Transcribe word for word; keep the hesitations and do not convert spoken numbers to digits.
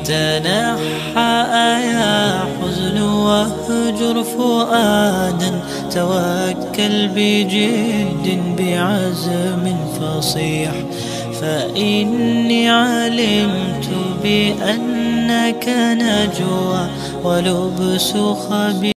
تنحى يا حزن واهجر فؤادا، توكل بجد بعزم فصيح، فإني علمت بأنك نجوى ولبس خبيث.